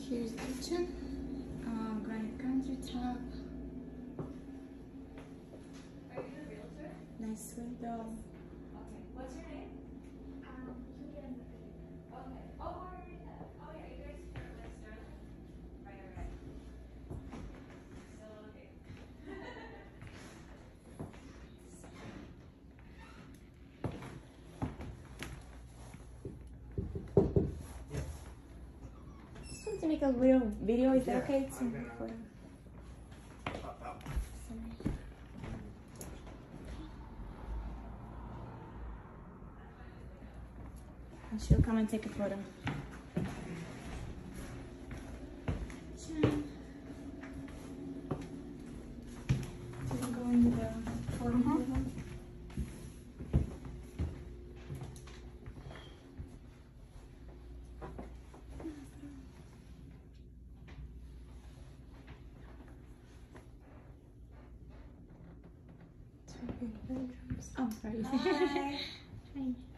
Here's the kitchen. Granite countertop. Are you the realtor? Nice window. Okay. What's your name? Julian. Okay. Oh, Margarita. Oh, yeah. You guys from Astoria? Right. Still okay. Just want to make a little video. Is that okay? To I'm gonna- record? Sorry. And she'll come and take a photo. So we'll go into the photo booth. Two big bedrooms. Oh, sorry. Hi. Hi.